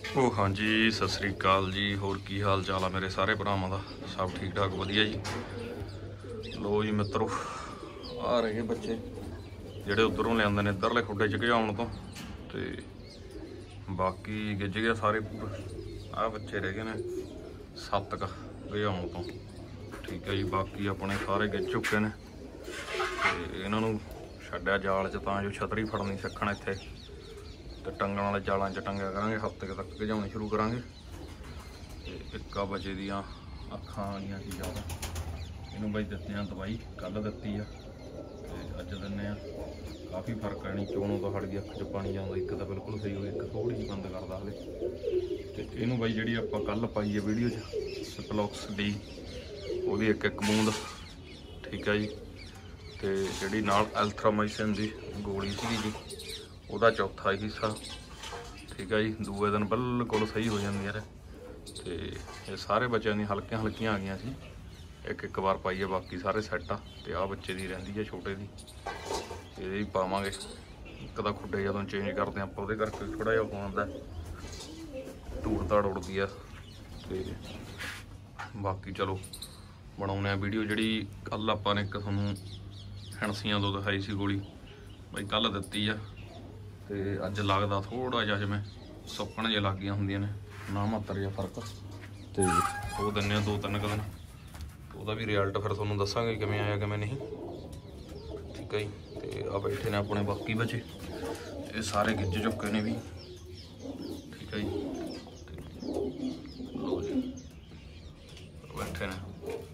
ਉਹ ਹਾਂਜੀ ਸਤਿ ਸ੍ਰੀ ਅਕਾਲ ਜੀ। ਹੋਰ ਕੀ ਹਾਲ ਚਾਲ ਆ ਮੇਰੇ ਸਾਰੇ ਭਰਾਵਾਂ ਦਾ? ਸਭ ਠੀਕ ਠਾਕ ਵਧੀਆ ਜੀ। ਲੋ ਜੀ ਮਿੱਤਰੋ, ਆ ਰਹੇ ਬੱਚੇ ਜਿਹੜੇ ਉਧਰੋਂ ਲਿਆਂਦੇ ਨੇ ਇੱਧਰਲੇ ਖੁੱਡੇ 'ਚ ਘਿਆਉਣ ਤੋਂ, ਤੇ ਬਾਕੀ ਗਿੱਜ ਗਿਆ ਸਾਰੇ ਪੂਰੇ। ਆਹ ਬੱਚੇ ਰਹਿ ਗਏ ਨੇ 7 ਕ ਘਿਆਉਣ ਤੋਂ, ਠੀਕ ਹੈ ਜੀ। ਬਾਕੀ ਆਪਣੇ ਸਾਰੇ ਗਿੱਜ ਚੁੱਕੇ ਨੇ ਤੇ ਇਹਨਾਂ ਨੂੰ ਛੱਡਿਆ ਜਾਲ 'ਚ ਤਾਂ ਜੋ ਛਤਰੀ ਫੜਨੀ ਸਿੱਖਣ ਇੱਥੇ, ਤੇ ਟੰਗਣ ਵਾਲੇ ਜਾਲਾਂ 'ਚ ਟੰਗਿਆ ਕਰਾਂਗੇ। ਹਫ਼ਤੇ ਤੱਕ ਘਿਜਾਉਣੇ ਸ਼ੁਰੂ ਕਰਾਂਗੇ। ਤੇ ਇੱਕਾ ਬੱਚੇ ਦੀਆਂ ਅੱਖਾਂ ਆ ਗਈਆਂ ਸੀ ਜ਼ਿਆਦਾ, ਇਹਨੂੰ ਬਾਈ ਦਿੱਤੀਆਂ ਦਵਾਈ, ਕੱਲ੍ਹ ਦਿੱਤੀ ਆ ਤੇ ਅੱਜ ਦਿੰਦੇ ਆ। ਕਾਫੀ ਫਰਕ ਆਣੀ, ਚੋਣੋਂ ਤਾਂ ਹਟ ਗਈ, ਅੱਖ 'ਚ ਪਾਣੀ ਜਾਂਦਾ। ਇੱਕ ਤਾਂ ਬਿਲਕੁਲ ਸਹੀ ਹੋ ਗਈ, ਇੱਕ ਥੋੜ੍ਹੀ ਜਿਹੀ ਬੰਦ ਕਰਦਾ ਹਲੇ। ਤੇ ਇਹਨੂੰ ਬਾਈ ਜਿਹੜੀ ਆਪਾਂ ਕੱਲ੍ਹ ਪਾਈ ਹੈ ਵੀਡੀਓ 'ਚ ਸਪਲੋਕਸ ਡੀ, ਉਹਦੀ ਇੱਕ ਬੂੰਦ, ਠੀਕ ਹੈ ਜੀ। ਤੇ ਜਿਹੜੀ ਨਾਲ ਐਲਥਰਾਮਾਈਸਿਨ ਦੀ ਗੋਲੀ ਸੀਗੀ ਜੀ, ਉਹਦਾ ਚੌਥਾ ਹਿੱਸਾ, ਠੀਕ ਹੈ ਜੀ। ਦੂਏ ਦਿਨ ਬਿਲਕੁਲ ਸਹੀ ਹੋ ਜਾਂਦੀਆਂ ਨੇ। ਤੇ ਇਹ ਸਾਰੇ ਬੱਚਿਆਂ ਦੀਆਂ ਹਲਕੀਆਂ ਹਲਕੀਆਂ ਆ ਗਈਆਂ ਸੀ, ਇੱਕ ਵਾਰ ਪਾਈਏ, ਬਾਕੀ ਸਾਰੇ ਸੈੱਟ ਆ। ਤੇ ਆਹ ਬੱਚੇ ਦੀ ਰਹਿੰਦੀ ਹੈ ਛੋਟੇ ਦੀ, ਇਹਦੇ ਹੀ ਪਾਵਾਂਗੇ। ਇੱਕ ਤਾਂ ਖੁੱਡੇ ਜਦੋਂ ਚੇਂਜ ਕਰਦੇ ਆਪਾਂ, ਉਹਦੇ ਕਰਕੇ ਥੋੜ੍ਹਾ ਜਿਹਾ ਪਾਉਂਦਾ, ਧੂੜ ਧਾੜ ਉੜਦੀ ਆ। ਤੇ ਬਾਕੀ ਚਲੋ ਬਣਾਉਂਦੇ ਆ ਵੀਡੀਓ। ਜਿਹੜੀ ਕੱਲ੍ਹ ਆਪਾਂ ਨੇ ਇੱਕ ਤੁਹਾਨੂੰ ਹਣਸੀਆਂ ਤੋਂ ਦਿਖਾਈ ਸੀ ਗੋਲੀ, ਬਈ ਕੱਲ੍ਹ ਦਿੱਤੀ ਆ। ਤੇ ਅੱਜ ਲੱਗਦਾ ਥੋੜ੍ਹਾ ਜਿਹਾ ਜਿਵੇਂ ਸੁੱਕਣ ਜਿਹਾ ਲੱਗ ਗਈਆਂ ਹੁੰਦੀਆਂ ਨੇ, ਨਾ ਮਾਤਰ ਜਿਹਾ ਫਰਕ। ਤੇ ਉਹ ਦਿੰਦੇ ਆ 2-3 ਕੁ ਦਿਨ, ਉਹਦਾ ਵੀ ਰਿਜ਼ਲਟ ਫਿਰ ਤੁਹਾਨੂੰ ਦੱਸਾਂਗੇ ਕਿਵੇਂ ਆਇਆ ਕਿਵੇਂ ਨਹੀਂ, ਠੀਕ ਹੈ ਜੀ। ਤੇ ਆ ਬੈਠੇ ਨੇ ਆਪਣੇ ਬਾਕੀ ਬੱਚੇ, ਇਹ ਸਾਰੇ ਗਿੱਜ ਚੁੱਕੇ ਨੇ ਵੀ, ਠੀਕ ਹੈ ਜੀ। ਲਓ ਜੀ ਬੈਠੇ ਨੇ।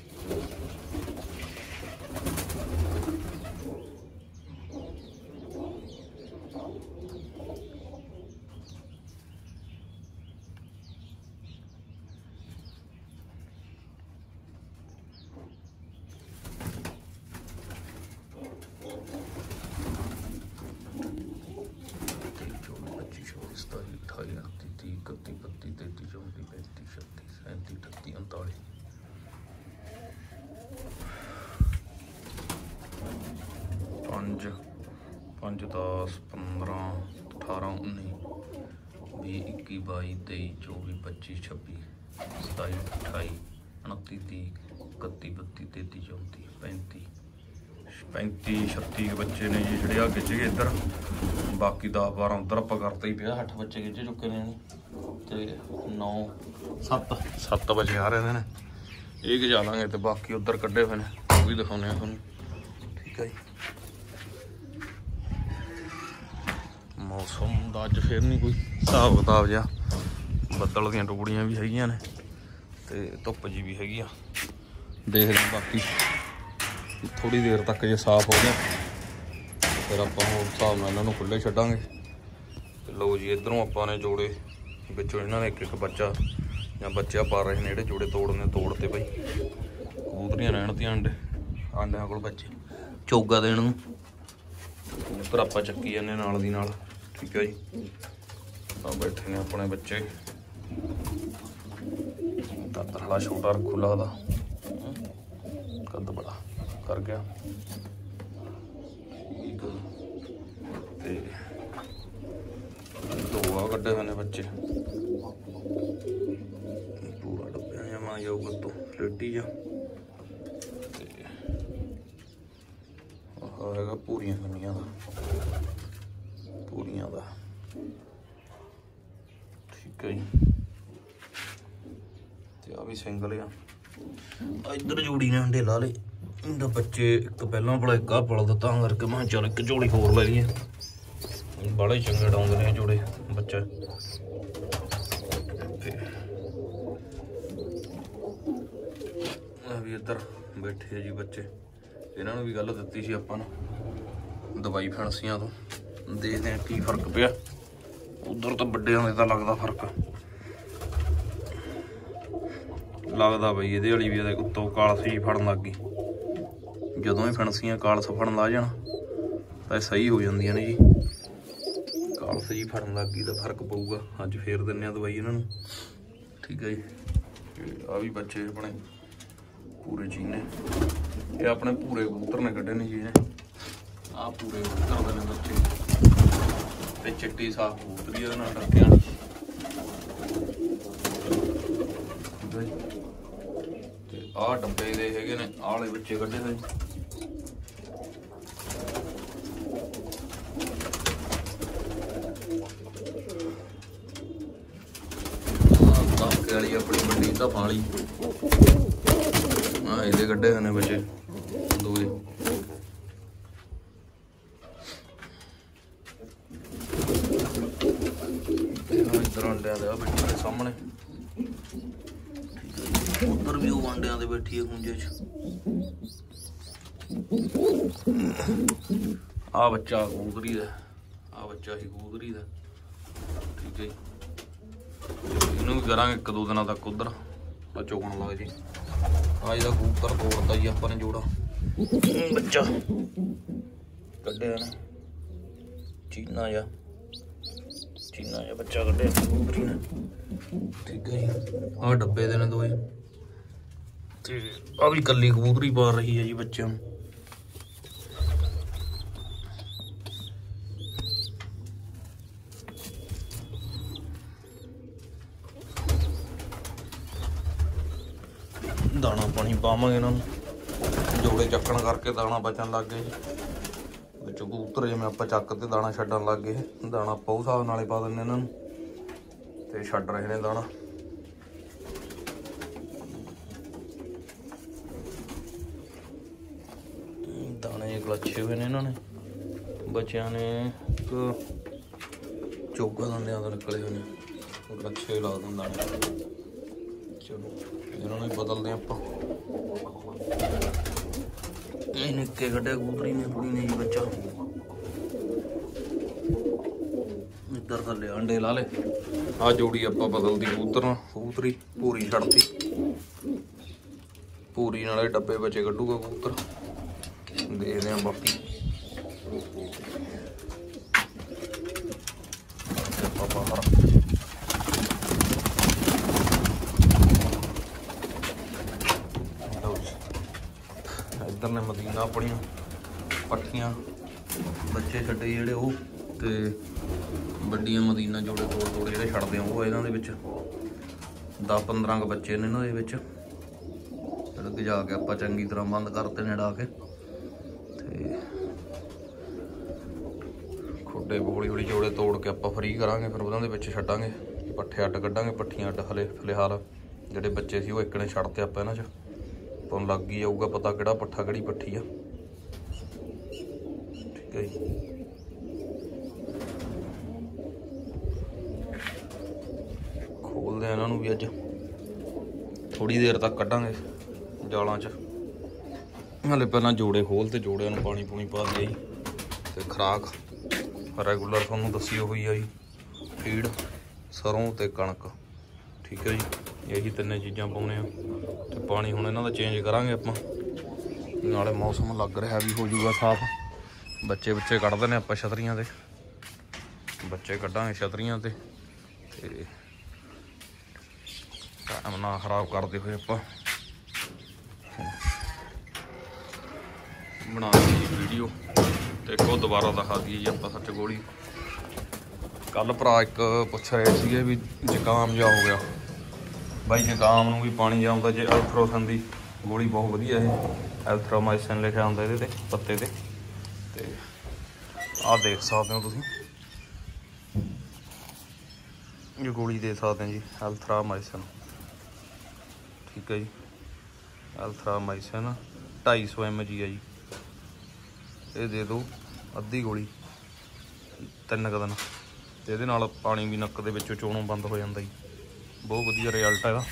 पंज 10 15 18 19 20 21 22 23 24 25 26 27 28 29 30 31 32 33 34 35 36 ਬੱਚੇ ਨੇ ਜੀ ਜਿਹੜੇ ਆ ਗਿੱਜ ਗਏ ਇੱਧਰ। ਬਾਕੀ 10 12 ਉੱਧਰ ਆਪਾਂ ਕਰਤਾ ਹੀ ਪਿਆ। 8 ਬੱਚੇ ਗਿੱਜ ਚੁੱਕੇ ਨੇ ਤੇ 9 7 ਬੱਚੇ ਆ ਰਹੇ ਨੇ। ਇਹ ਗਿਜਾ ਲਾਂਗੇ ਤੇ ਬਾਕੀ ਉੱਧਰ ਕੱਢੇ ਹੋਏ ਨੇ, ਉਹ ਵੀ ਦਿਖਾਉਂਦੇ ਆ ਤੁਹਾਨੂੰ, ਠੀਕ ਹੈ ਜੀ। ਮੌਸਮ ਦਾ ਅੱਜ ਫਿਰ ਨਹੀਂ ਕੋਈ ਹਿਸਾਬ ਕਿਤਾਬ ਜਿਹਾ, ਬੱਦਲ ਦੀਆਂ ਟੁਕੜੀਆਂ ਵੀ ਹੈਗੀਆਂ ਨੇ ਤੇ ਧੁੱਪ ਜੀ ਵੀ ਹੈਗੀ ਆ। ਦੇਖਦੇ ਬਾਕੀ ਥੋੜ੍ਹੀ ਦੇਰ ਤੱਕ ਜੇ ਸਾਫ਼ ਹੋ ਗਿਆ ਫਿਰ ਆਪਾਂ ਹੋਰ ਹਿਸਾਬ ਨਾਲ ਇਹਨਾਂ ਨੂੰ ਖੁੱਲ੍ਹੇ ਛੱਡਾਂਗੇ। ਤੇ ਲਓ ਜੀ ਇੱਧਰੋਂ ਆਪਾਂ ਨੇ ਜੋੜੇ ਵਿੱਚੋਂ ਇਹਨਾਂ ਨੇ ਇੱਕ ਬੱਚਾ ਜਾਂ ਬੱਚਾ ਪਾ ਰਹੇ ਨੇ, ਜਿਹੜੇ ਜੋੜੇ ਤੋੜਨੇ ਤੋੜ ਤੇ ਬਈ ਕਬੂਤਰੀਆਂ ਰਹਿਣ ਦੀਆਂ ਆਂਡਿਆਂ ਕੋਲ ਬੱਚੇ ਚੋਗਾ ਦੇਣ ਨੂੰ। ਉੱਧਰ ਆਪਾਂ ਚੱਕੀ ਜਾਂਦੇ ਨਾਲ ਦੀ ਨਾਲ, ਠੀਕ ਹੈ ਜੀ। ਤਾਂ ਬੈਠੇ ਨੇ ਆਪਣੇ ਬੱਚੇ, ਤਾਂ ਛੋਟਾ ਰੱਖੂ ਲੱਗਦਾ, ਕੱਦ ਬੜਾ ਕਰ ਗਿਆ, ਠੀਕ। ਤੇ 2 ਆ ਕੱਢੇ ਹੋਏ ਨੇ ਬੱਚੇ, ਪੂਰਾ ਡੱਬਿਆ ਜਮਾ ਜਾਊਗਾ ਤੋਂ ਰੇਡੀ ਜਾ। ਤੇ ਆਹ ਹੈਗਾ ਪੂਰੀਆਂ ਕੰਨੀਆਂ ਦਾ, ਪੂਰੀਆਂ ਦਾ, ਠੀਕ ਹੈ ਜੀ। ਤੇ ਆ ਵੀ ਸਿੰਗਲ ਆ। ਇੱਧਰ ਜੋੜੀ ਨੇ ਅੰਡੇ ਲਾ ਲਏ, ਇਹਦਾ ਬੱਚੇ ਇੱਕ ਪਹਿਲਾਂ ਭਲਾ ਇੱਕ ਆਹ ਪਲ ਦਿੱਤਾ, ਤਾਂ ਕਰਕੇ ਮੈਂ ਚੱਲ ਇੱਕ ਝੋਲੀ ਹੋਰ ਲੈ ਲਈਏ। ਬਾਹਲੇ ਚੰਗੇ ਡਾਉਂਦੇ ਨੇ ਜੋੜੇ ਬੱਚੇ। ਵੀ ਇੱਧਰ ਬੈਠੇ ਆ ਜੀ ਬੱਚੇ, ਇਹਨਾਂ ਨੂੰ ਵੀ ਗੱਲ ਦਿੱਤੀ ਸੀ ਆਪਾਂ ਨੂੰ ਦਵਾਈ ਫੈਂਸੀਆਂ ਤੋਂ, ਦੇਖਦੇ ਆ ਕੀ ਫਰਕ ਪਿਆ। ਉਧਰ ਤਾਂ ਵੱਡਿਆਂ ਦੇ ਤਾਂ ਲੱਗਦਾ ਫਰਕ, ਲੱਗਦਾ ਬਈ ਇਹਦੇ ਵਾਲੀ ਵੀ ਇਹਦੇ ਉੱਤੋਂ ਕਾਲਸ ਜੀ ਫੜਨ ਲੱਗ ਗਈ। ਜਦੋਂ ਹੀ ਫੈਂਸੀਆਂ ਕਾਲਸ ਫੜਨ ਲੱਗ ਜਾਣ ਤਾਂ ਸਹੀ ਹੋ ਜਾਂਦੀਆਂ ਨੇ ਜੀ। ਕਾਲਸ ਜੀ ਫੜਨ ਲੱਗ ਗਈ ਤਾਂ ਫਰਕ ਪਊਗਾ। ਅੱਜ ਫੇਰ ਦਿੰਦੇ ਆ ਦਵਾਈ ਇਹਨਾਂ ਨੂੰ, ਠੀਕ ਹੈ ਜੀ। ਆ ਵੀ ਬੱਚੇ ਆਪਣੇ ਪੂਰੇ ਚੀਨੇ, ਇਹ ਆਪਣੇ ਪੂਰੇ ਕਬੂਤਰ ਨੇ ਕੱਢੇ ਨੇ ਜੀ ਇਹਨੇ। ਆਹ ਪੂਰੇ ਕਬੂਤਰ ਦੇ ਨੇ ਬੱਚੇ, ਤੇ ਚਿੱਟੀ ਸਾਫ ਕਬੂਤਰੀ ਇਹਦੇ ਨਾਲ ਡੱਕਿਆਂ। ਆਹ ਡੱਬੇ ਦੇ ਹੈਗੇ ਨੇ ਆਲੇ ਬੱਚੇ ਕੱਢੇ ਹੋਏ। ਵਾਲੀ ਆਪਣੀ ਵੱਡੀ ਧਾਫਾਂ ਵਾਲੀ ਇਹਦੇ ਕੱਢੇ ਹੋਏ ਨੇ ਬੱਚੇ ਦੂਏ। ਇੱਧਰ ਅੰਡਿਆਂ ਦੇ ਆ ਬੈਠੇ ਨੇ ਸਾਹਮਣੇ, ਉੱਧਰ ਵੀ ਉਹ ਅੰਡਿਆਂ ਦੇ ਬੈਠੀ ਹੈ ਖੁੰਝੇ 'ਚ। ਆ ਬੱਚਾ ਕਬੂਤਰੀ ਦਾ, ਆ ਬੱਚਾ ਹੀ ਕਬੂਤਰੀ ਦਾ। ਠੀਕ ਹੈ ਜੀ, ਇਹਨੂੰ ਵੀ ਕਰਾਂਗੇ 1-2 ਦਿਨਾਂ ਤੱਕ ਉਧਰ ਚੁਗਣ ਲੱਗ ਜੀ। ਆ ਇਹਦਾ ਕਬੂਤਰ ਤੋੜਤਾ ਜੀ ਆਪਾਂ ਨੇ, ਜੋੜਾ ਬੱਚਾ ਕੱਢਿਆ ਨਾ, ਚੀਨਾ ਜਿਹਾ ਬੱਚਾ ਕੱਢਿਆ ਕਬੂਤਰੀ ਨੇ। ਠੀਕ ਹੈ ਜੀ, ਆਹ ਡੱਬੇ ਦੇ ਨੇ ਦੋਏ, ਤੇ ਆ ਵੀ ਇਕੱਲੀ ਕਬੂਤਰੀ ਪਾ ਰਹੀ ਹੈ ਜੀ ਬੱਚਿਆਂ ਨੂੰ। ਦਾਣਾ ਪਾਣੀ ਪਾਵਾਂਗੇ ਇਹਨਾਂ ਨੂੰ, ਜੋੜੇ ਚੱਕਣ ਕਰਕੇ ਦਾਣਾ ਬਚਣ ਲੱਗ ਗਏ ਵਿੱਚੋਂ ਕਬੂਤਰ ਜਿਵੇਂ ਆਪਾਂ ਚੱਕ ਤੇ ਦਾਣਾ ਛੱਡਣ ਲੱਗ ਗਏ। ਦਾਣਾ ਆਪਾਂ ਉਸ ਹਿਸਾਬ ਨਾਲੇ ਪਾ ਦਿੰਦੇ ਇਹਨਾਂ ਨੂੰ, ਤੇ ਛੱਡ ਰਹੇ ਨੇ ਦਾਣਾ। ਦਾਣੇ ਗਲੱਛੇ ਹੋਏ ਨੇ ਇਹਨਾਂ ਨੇ, ਬੱਚਿਆਂ ਨੇ ਇੱਕ ਚੋਗਾ ਦੰਦਿਆਂ ਦਾ ਨਿਕਲੇ ਹੋਏ ਨੇ, ਗਲੱਛੇ ਲਾ ਦਿੰਦੇ ਦਾਣੇ। ਚਲੋ ਇਹਨਾਂ ਨੂੰ ਬਦਲਦੇ ਆਪਾਂ। ਇਹ ਨਿੱਕੇ ਕੱਢਿਆ ਕਬੂਤਰੀ ਨੇ, ਕੁੜੀ ਨੇ ਜੀ ਬੱਚਾ। ਇੱਧਰ ਥੱਲੇ ਅੰਡੇ ਲਾ ਲਏ। ਆਹ ਜੋੜੀ ਆਪਾਂ ਬਦਲਦੀ ਕਬੂਤਰ ਨਾਲ, ਕਬੂਤਰੀ ਭੂਰੀ ਛੱਡਤੀ, ਭੂਰੀ ਨਾਲੇ ਡੱਬੇ ਬੱਚੇ ਕੱਢੂਗਾ ਕਬੂਤਰ। ਦੇਖਦੇ ਹਾਂ ਬਾਕੀ ਆਪਾਂ ਬਾਹਰ। ਇੱਧਰ ਨੇ ਮਦੀਨਾ ਆਪਣੀਆਂ ਪੱਠੀਆਂ ਬੱਚੇ ਛੱਡੇ ਜਿਹੜੇ ਉਹ, ਤੇ ਵੱਡੀਆਂ ਮਦੀਨਾ ਜੋੜੇ ਤੋੜ ਜਿਹੜੇ ਛੱਡਦੇ ਆ ਉਹ ਇਹਨਾਂ ਦੇ ਵਿੱਚ 10-15 ਕੁ ਬੱਚੇ ਨੇ ਇਹਨਾਂ ਦੇ ਵਿੱਚ। ਅੱਗੇ ਜਾ ਕੇ ਆਪਾਂ ਚੰਗੀ ਤਰ੍ਹਾਂ ਬੰਦ ਕਰਤੇ ਨੇ ਡਾ ਕੇ, ਤੇ ਖੁੱਡੇ ਹੌਲੀ ਜੋੜੇ ਤੋੜ ਕੇ ਆਪਾਂ ਫਰੀ ਕਰਾਂਗੇ। ਫਿਰ ਉਹਨਾਂ ਦੇ ਵਿੱਚ ਛੱਡਾਂਗੇ, ਪੱਠੇ ਅੱਡ ਕੱਢਾਂਗੇ, ਪੱਠੀਆਂ ਅੱਡ। ਫਿਲਹਾਲ ਜਿਹੜੇ ਬੱਚੇ ਸੀ ਉਹ ਇੱਕ ਨੇ ਛੱਡਤੇ ਆਪਾਂ ਇਹਨਾਂ 'ਚ। ਆਪਾਂ ਨੂੰ ਲੱਗ ਹੀ ਜਾਊਗਾ ਪਤਾ ਕਿਹੜਾ ਪੱਠਾ ਕਿਹੜੀ ਪੱਠੀ ਆ। ਠੀਕ ਹੈ ਜੀ, ਖੋਲਦੇ ਆ ਇਹਨਾਂ ਨੂੰ ਵੀ ਅੱਜ, ਥੋੜੀ ਦੇਰ ਤੱਕ ਕੱਢਾਂਗੇ ਜਾਲਾਂ 'ਚ। ਹਾਲੇ ਪਹਿਲਾਂ ਜੋੜੇ ਖੋਲ ਤੇ ਜੋੜਿਆਂ ਨੂੰ ਪਾਣੀ ਪੂਣੀ ਪਾ ਦਿਆ ਜੀ, ਤੇ ਖੁਰਾਕ ਰੈਗੂਲਰ ਤੁਹਾਨੂੰ ਦੱਸੀ ਹੋਈ ਆ ਜੀ, ਫੀਡ ਸਰੋਂ ਤੇ ਕਣਕ। ਠੀਕ ਹੈ ਜੀ, ਇਹੀ ਤਿੰਨੇ ਚੀਜ਼ਾਂ ਪਾਉਣੇ ਆ। ਤੇ ਪਾਣੀ ਹੁਣ ਇਹਨਾਂ ਦਾ ਚੇਂਜ ਕਰਾਂਗੇ ਆਪਾਂ, ਨਾਲੇ ਮੌਸਮ ਲੱਗ ਰਿਹਾ ਵੀ ਹੋ ਜੂਗਾ ਸਾਫ਼। ਬੱਚੇ ਕੱਢਦੇ ਨੇ ਆਪਾਂ ਛਤਰੀਆਂ ਤੇ, ਬੱਚੇ ਕੱਢਾਂਗੇ ਛਤਰੀਆਂ ਤੇ ਟਾਈਮ ਨਾ ਖਰਾਬ ਕਰਦੇ ਹੋਏ ਆਪਾਂ ਬਣਾ ਲਈ ਵੀਡੀਓ। ਤੇ ਇੱਕ ਉਹ ਦੁਬਾਰਾ ਦਿਖਾ ਦਈਏ ਜੀ ਆਪਾਂ ਸੱਚ ਗੋਲੀ। ਕੱਲ ਭਰਾ ਇੱਕ ਪੁੱਛ ਰਹੇ ਸੀਗੇ ਵੀ ਜ਼ੁਕਾਮ ਜਿਹਾ ਹੋ ਗਿਆ। ਬਾਈ ਜ਼ੁਕਾਮ ਨੂੰ ਵੀ ਪਾਣੀ ਆਉਂਦਾ ਜੇ ਐਲਥਰੋਸਨ ਦੀ ਗੋਲੀ ਬਹੁਤ ਵਧੀਆ, ਇਹ ਐਲਥਰਾਮਾਈਸਿਨ ਲਿਖਿਆ ਹੁੰਦਾ ਇਹਦੇ ਤੇ ਪੱਤੇ ਤੇ। ਤੇ ਆਹ ਦੇਖ ਸਕਦੇ ਹੋ ਤੁਸੀਂ, ਇਹ ਗੋਲੀ ਦੇ ਸਕਦੇ ਹਾਂ ਜੀ, ਐਲਥਰਾਮਾਈਸਿਨ। ਠੀਕ ਹੈ ਜੀ, ਐਲਥਰਾਮਾਈਸਿਨ 250 mg ਹੈ ਜੀ। ਇਹ ਦੇ ਦਿਓ ਅੱਧੀ ਗੋਲੀ 3 ਕੁ ਦਿਨ, ਤੇ ਇਹਦੇ ਨਾਲ ਪਾਣੀ ਵੀ ਨੱਕ ਦੇ ਵਿੱਚੋਂ ਚੋਣੋਂ ਬੰਦ ਹੋ ਜਾਂਦਾ ਜੀ। ਬਹੁਤ ਵਧੀਆ ਰਿਜ਼ਲਟ ਹੈਗਾ।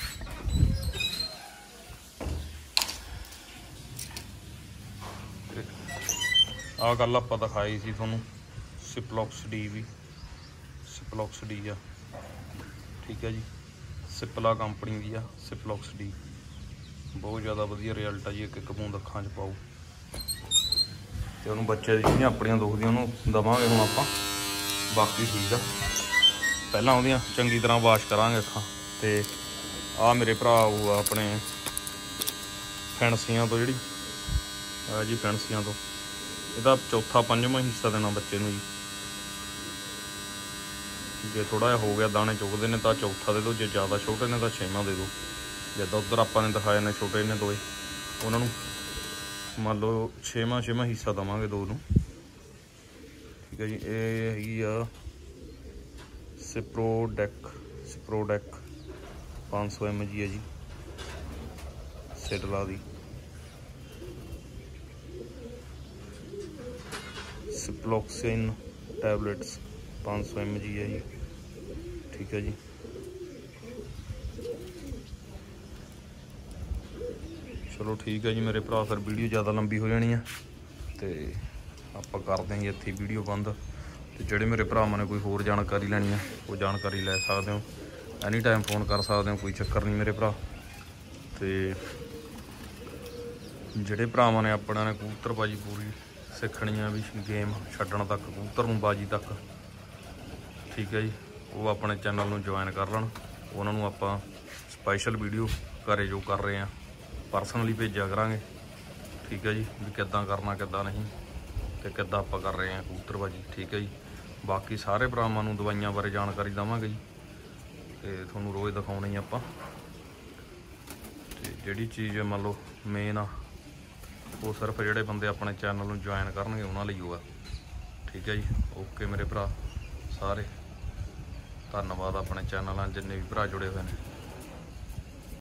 ਆਹ ਗੱਲ ਆਪਾਂ ਦਿਖਾਈ ਸੀ ਤੁਹਾਨੂੰ, ਸਿਪਲੌਕਸ ਡੀ ਵੀ, ਸਿਪਲੌਕਸ ਡੀ ਆ। ਠੀਕ ਹੈ ਜੀ, ਸਿਪਲਾ ਕੰਪਨੀ ਦੀ ਆ ਸਿਪਲੌਕਸ ਡੀ। ਬਹੁਤ ਜ਼ਿਆਦਾ ਵਧੀਆ ਰਿਜ਼ਲਟ ਆ ਜੀ। ਇੱਕ ਬੂੰਦ ਅੱਖਾਂ 'ਚ ਪਾਓ, ਤੇ ਉਹਨੂੰ ਬੱਚੇ ਦੀ ਜਿਹੜੀਆਂ ਆਪਣੀਆਂ ਦੁਖਦੀਆਂ ਉਹਨੂੰ ਦੇਵਾਂਗੇ ਹੁਣ ਆਪਾਂ। ਬਾਕੀ ਠੀਕ ਆ, ਪਹਿਲਾਂ ਉਹਦੀਆਂ ਚੰਗੀ ਤਰ੍ਹਾਂ ਵਾਸ਼ ਕਰਾਂਗੇ ਅੱਖਾਂ। ਤੇ ਆਹ ਮੇਰੇ ਭਰਾ ਉਹ ਆਪਣੇ ਫੈਂਸੀਆਂ ਤੋਂ, ਜਿਹੜੀ ਆ ਜੀ ਫੈਂਸੀਆਂ ਤੋਂ, ਇਹਦਾ 4ਵਾਂ-5ਵਾਂ ਹਿੱਸਾ ਦੇਣਾ ਬੱਚੇ ਨੂੰ ਜੀ। ਜੇ ਥੋੜ੍ਹਾ ਜਿਹਾ ਹੋ ਗਿਆ, ਦਾਣੇ ਚੁਗਦੇ ਨੇ ਤਾਂ 4ਥਾ ਦੇ ਦਿਓ, ਜੇ ਜ਼ਿਆਦਾ ਛੋਟੇ ਨੇ ਤਾਂ 6ਵਾਂ ਦੇ ਦਿਓ। ਜਿੱਦਾਂ ਉੱਧਰ ਆਪਾਂ ਨੇ ਦਿਖਾਏ ਨੇ ਛੋਟੇ ਨੇ ਦੋਏ, ਉਹਨਾਂ ਨੂੰ ਮੰਨ ਲਓ 6ਵਾਂ ਹਿੱਸਾ ਦੇਵਾਂਗੇ 2 ਨੂੰ। ਠੀਕ ਹੈ ਜੀ। ਇਹ ਹੈਗੀ ਆ ਸਪਰੋਡੈਕ 500 mg ਹੈ ਜੀ, ਸਿਡਲਾ ਦੀ। ਸਿਪਲੋਕਸਿਨ ਟੈਬਲੇਟਸ 500 mg ਹੈ ਜੀ। ਠੀਕ ਹੈ ਜੀ। ਚਲੋ ਠੀਕ ਹੈ ਜੀ ਮੇਰੇ ਭਰਾ, ਫਿਰ ਵੀਡੀਓ ਜ਼ਿਆਦਾ ਲੰਬੀ ਹੋ ਜਾਣੀ ਆ ਤੇ ਆਪਾਂ ਕਰਦੇ ਹਾਂ ਜੀ ਇੱਥੇ ਵੀਡੀਓ ਬੰਦ। ਤੇ ਜਿਹੜੇ ਮੇਰੇ ਭਰਾਵਾਂ ਨੇ ਕੋਈ ਹੋਰ ਜਾਣਕਾਰੀ ਲੈਣੀ ਆ ਉਹ ਜਾਣਕਾਰੀ ਲੈ ਸਕਦੇ ਹੋ, ਐਨੀ ਟਾਈਮ ਫੋਨ ਕਰ ਸਕਦੇ ਹੋ, ਕੋਈ ਚੱਕਰ ਨਹੀਂ ਮੇਰੇ ਭਰਾ। ਤੇ ਜਿਹੜੇ ਭਰਾਵਾਂ ਨੇ ਆਪਣਾ ਨੇ ਕਬੂਤਰਬਾਜੀ ਪੂਰੀ ਸਿੱਖਣੀ ਆ ਵੀ ਗੇਮ ਛੱਡਣ ਤੱਕ, ਕਬੂਤਰ ਨੂੰ ਬਾਜੀ ਤੱਕ, ਠੀਕ ਹੈ ਜੀ, ਉਹ ਆਪਣੇ ਚੈਨਲ ਨੂੰ ਜੁਆਇਨ ਕਰ ਲੈਣ। ਉਹਨਾਂ ਨੂੰ ਆਪਾਂ ਸਪੈਸ਼ਲ ਵੀਡੀਓ ਘਰੇ ਜੋ ਕਰ ਰਹੇ ਹਾਂ ਪਰਸਨਲੀ ਭੇਜਿਆ ਕਰਾਂਗੇ। ਠੀਕ ਹੈ ਜੀ, ਵੀ ਕਿੱਦਾਂ ਕਰਨਾ ਕਿੱਦਾਂ ਨਹੀਂ ਤੇ ਕਿੱਦਾਂ ਆਪਾਂ ਕਰ ਰਹੇ ਹਾਂ ਕਬੂਤਰਬਾਜੀ। ਠੀਕ ਹੈ ਜੀ। ਬਾਕੀ ਸਾਰੇ ਭਰਾਵਾਂ ਨੂੰ ਦਵਾਈਆਂ ਬਾਰੇ ਜਾਣਕਾਰੀ ਦੇਵਾਂਗੇ ਜੀ, ਤੇ ਤੁਹਾਨੂੰ ਰੋਜ਼ ਦਿਖਾਉਣੀ ਆਪਾਂ। ਤੇ ਜਿਹੜੀ ਚੀਜ਼ ਮੰਨ ਲਓ ਮੇਨ ਆ ਉਹ ਸਿਰਫ ਜਿਹੜੇ ਬੰਦੇ ਆਪਣੇ ਚੈਨਲ ਨੂੰ ਜੁਆਇਨ ਕਰਨਗੇ ਉਹਨਾਂ ਲਈ ਹੋਗਾ। ਠੀਕ ਹੈ ਜੀ। ਓਕੇ ਮੇਰੇ ਭਰਾ ਸਾਰੇ, ਧੰਨਵਾਦ ਆਪਣੇ ਚੈਨਲ ਨਾਲ ਜਿੰਨੇ ਵੀ ਭਰਾ ਜੁੜੇ ਹੋਏ ਨੇ।